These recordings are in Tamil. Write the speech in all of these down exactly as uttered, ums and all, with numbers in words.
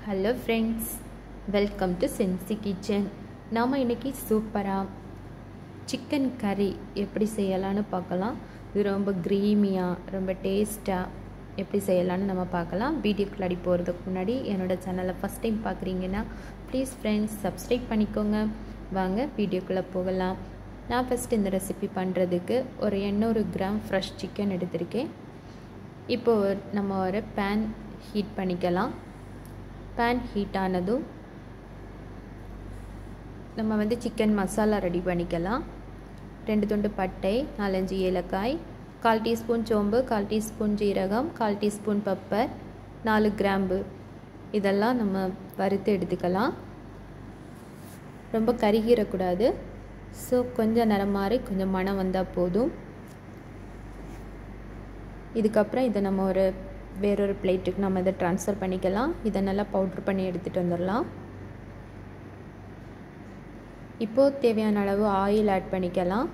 Hello friends, welcome to Sensi Kitchen. நாம இன்னைக்கு சூப்பரா சிக்கன் கறி எப்படி செய்யலாம்னு பார்க்கலாம். இது ரொம்ப கிரீமியா ரொம்ப டேஸ்டா எப்படி செய்யலாம்னு நம்ம பார்க்கலாம். வீடியோக்குள்ள அடி போறதுக்கு முன்னாடி என்னோட சேனலை ஃபர்ஸ்ட் டைம் பார்க்குறீங்கன்னா ப்ளீஸ் ஃப்ரெண்ட்ஸ் சப்ஸ்கிரைப் பண்ணிக்கோங்க. வாங்க வீடியோக்குள்ள போகலாம். நான் ஃபர்ஸ்ட் இந்த ரெசிபி பண்ணுறதுக்கு ஒரு எண்ணூறு கிராம் ஃப்ரெஷ் சிக்கன் எடுத்திருக்கேன். இப்போ நம்ம ஒரு பேன் ஹீட் பண்ணிக்கலாம். பேன் ஹீட் ஆனதும் நம்ம வந்து சிக்கன் மசாலா ரெடி பண்ணிக்கலாம். ரெண்டு துண்டு பட்டை, நாலஞ்சு ஏலக்காய், கால் டீஸ்பூன் சோம்பு, கால் டீஸ்பூன் ஜீரகம், கால் டீஸ்பூன் பெப்பர், நாலு கிராம்பு இதெல்லாம் நம்ம வறுத்து எடுத்துக்கலாம். ரொம்ப கருகிடக்கூடாது. ஸோ கொஞ்சம் நிறம் மாதிரி கொஞ்சம் மணம் வந்தால் போதும். இதுக்கப்புறம் இதை நம்ம ஒரு வேறொரு பிளேட்டுக்கு நம்ம இதை ட்ரான்ஸ்ஃபர் பண்ணிக்கலாம். இதை நல்லா பவுட்ரு பண்ணி எடுத்துகிட்டு வந்துடலாம். இப்போது தேவையான அளவு ஆயில் ஆட் பண்ணிக்கலாம்.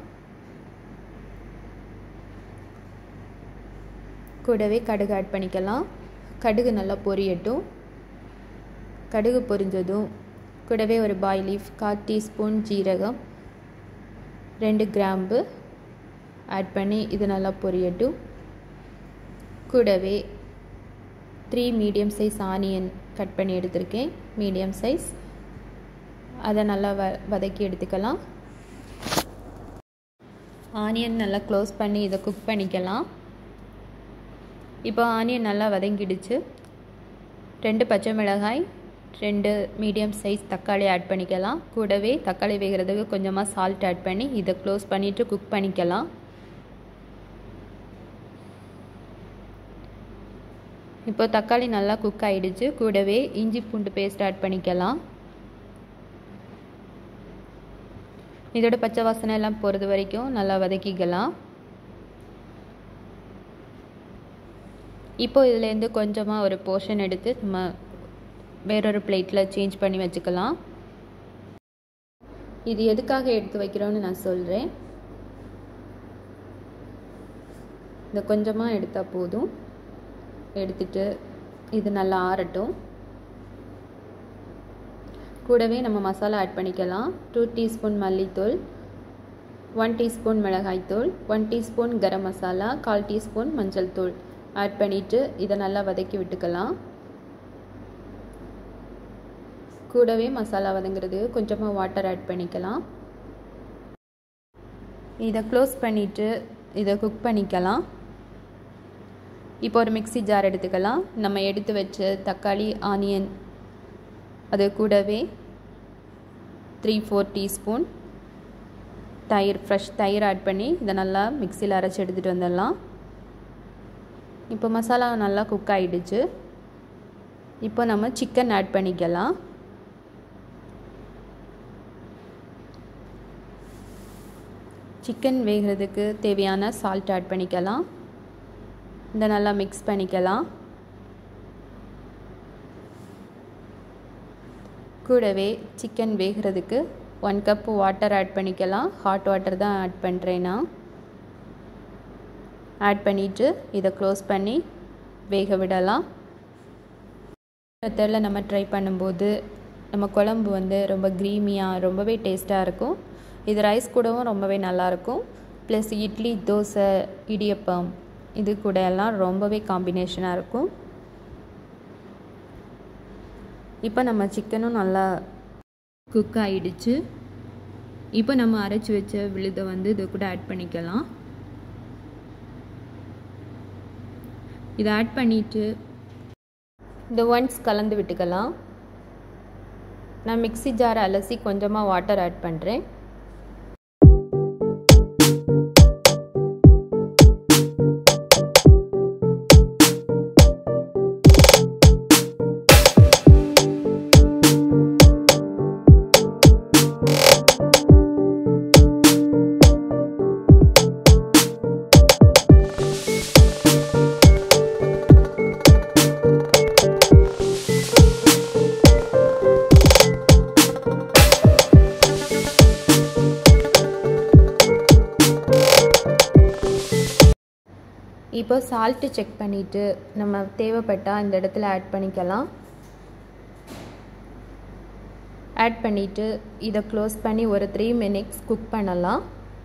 கூடவே கடுகு ஆட் பண்ணிக்கலாம். கடுகு நல்லா பொரியட்டும். கடுகு பொரிஞ்சதும் கூடவே ஒரு பாய் லீஃப், கால் டீஸ்பூன் ஜீரகம், ரெண்டு கிராம்பு ஆட் பண்ணி இது நல்லா பொரியட்டும். கூடவே three medium size onion cut பண்ணி எடுத்திருக்கேன். மீடியம் சைஸ் அதை நல்லா வ வதக்கி எடுத்துக்கலாம். ஆனியன் நல்லா க்ளோஸ் பண்ணி இதை குக் பண்ணிக்கலாம். இப்போ ஆனியன் நல்லா வதங்கிடுச்சு. ரெண்டு பச்சை மிளகாய், ரெண்டு மீடியம் சைஸ் தக்காளி ஆட் பண்ணிக்கலாம். கூடவே தக்காளி வேகிறதுக்கு கொஞ்சமாக சால்ட் ஆட் பண்ணி இதை க்ளோஸ் பண்ணிவிட்டு குக் பண்ணிக்கலாம். இப்போ தக்காளி நல்லா குக் ஆகிடுச்சு. கூடவே இஞ்சி பூண்டு பேஸ்ட் ஆட் பண்ணிக்கலாம். இதோட பச்சை வாசனை எல்லாம் போகிறது வரைக்கும் நல்லா வதக்கிக்கலாம். இப்போ இதுலேருந்து கொஞ்சமாக ஒரு போர்ஷன் எடுத்து நம்ம வேறொரு பிளேட்டில் சேஞ்ச் பண்ணி வச்சுக்கலாம். இது எதுக்காக எடுத்து வைக்கிறோன்னு நான் சொல்கிறேன். இந்த கொஞ்சமாக எடுத்தால் போதும். எடுத்துட்டு இது நல்லா ஆறட்டும். கூடவே நம்ம மசாலா ஆட் பண்ணிக்கலாம். டூ டீஸ்பூன் மல்லித்தூள், ஒன் டீஸ்பூன் மிளகாய்த்தூள், ஒன் டீஸ்பூன் கரம் மசாலா, கால் டீஸ்பூன் மஞ்சள் தூள் ஆட் பண்ணிவிட்டு இதை நல்லா வதக்கி விட்டுக்கலாம். கூடவே மசாலா வதங்கிறதுக்கு கொஞ்சமாக வாட்டர் ஆட் பண்ணிக்கலாம். இதை க்ளோஸ் பண்ணிவிட்டு இதை குக் பண்ணிக்கலாம். இப்போ ஒரு மிக்ஸி ஜார் எடுத்துக்கலாம். நம்ம எடுத்து வச்ச தக்காளி, ஆனியன், அது கூடவே த்ரீ ஃபோர் டீஸ்பூன் தயிர், ஃப்ரெஷ் தயிர் ஆட் பண்ணி இதை நல்லா மிக்சியில் அரைச்சி எடுத்துகிட்டு வந்துடலாம். இப்போ மசாலா நல்லா குக் ஆகிடுச்சு. இப்போ நம்ம சிக்கன் ஆட் பண்ணிக்கலாம். சிக்கன் வேகிறதுக்கு தேவையான சால்ட் ஆட் பண்ணிக்கலாம். இதை நல்லா மிக்ஸ் பண்ணிக்கலாம். கூடவே சிக்கன் வேகிறதுக்கு ஒன் கப் வாட்டர் ஆட் பண்ணிக்கலாம். ஹாட் வாட்டர் தான் ஆட் பண்ணுறேன் நான். ஆட் பண்ணிவிட்டு இதை க்ளோஸ் பண்ணி வேக விடலாம். மெத்தடில் நம்ம ட்ரை பண்ணும்போது நம்ம குழம்பு வந்து ரொம்ப க்ரீமியாக ரொம்பவே டேஸ்ட்டாக இருக்கும். இது ரைஸ் கூடவும் ரொம்பவே நல்லாயிருக்கும். ப்ளஸ் இட்லி, தோசை, இடியப்பம் இது கூட எல்லாம் ரொம்பவே காம்பினேஷனாக இருக்கும். இப்போ நம்ம சிக்கனும் நல்லா குக் ஆகிடுச்சு. இப்போ நம்ம அரைச்சி வச்ச விழுதை வந்து இது கூட ஆட் பண்ணிக்கலாம். இதை ஆட் பண்ணிவிட்டு இந்த ஒன்ஸ் கலந்து விட்டுக்கலாம். நான் மிக்ஸி ஜாரை அலசி கொஞ்சமாக வாட்டர் ஆட் பண்ணுறேன். இப்போ சால்ட்டு செக் பண்ணிவிட்டு நம்ம தேவைப்பட்டால் இந்த இடத்துல ஆட் பண்ணிக்கலாம். ஆட் பண்ணிவிட்டு இதை க்ளோஸ் பண்ணி ஒரு த்ரீ மினிட்ஸ் குக் பண்ணலாம்.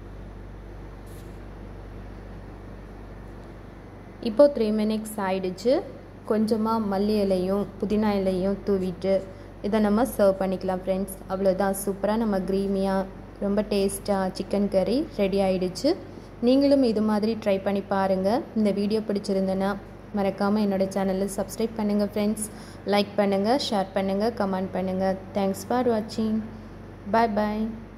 இப்போது த்ரீ மினிட்ஸ் ஆயிடுச்சு. கொஞ்சமாக மல்லி இலையும் புதினா இலையும் தூவிட்டு இதை நம்ம சர்வ் பண்ணிக்கலாம் ஃப்ரெண்ட்ஸ். அவ்வளோதான், சூப்பராக நம்ம க்ரீமியாக ரொம்ப டேஸ்ட்டாக சிக்கன் கறி ரெடி ஆகிடுச்சு. நீங்களும் இது மாதிரி ட்ரை பண்ணி பாருங்கள். இந்த வீடியோ பிடிச்சிருந்தேன்னா மறக்காமல் என்னோடய சேனலை சப்ஸ்கிரைப் பண்ணுங்கள் ஃப்ரெண்ட்ஸ். லைக் பண்ணுங்கள், ஷேர் பண்ணுங்கள், கமெண்ட் பண்ணுங்கள். தேங்க்ஸ் ஃபார் வாட்சிங். பாய் பாய்.